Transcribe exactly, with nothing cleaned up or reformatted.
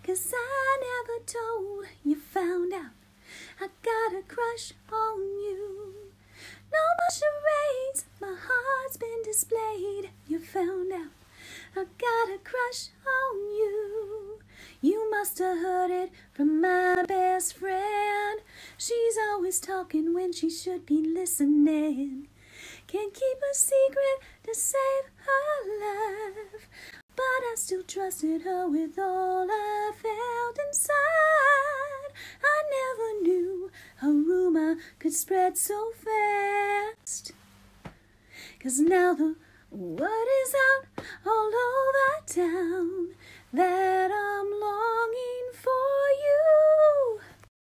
'cause I never told. You found out I got a crush on you. No more charades, my heart's been displayed. You found out I got a crush on you. You must have heard it from my best friend. She's always talking when she should be listening. Can't keep a secret to save her life, but I still trusted her with all I felt inside. I never knew a rumor could spread so fast, 'cause now the word is out all over town that I'm longing for you.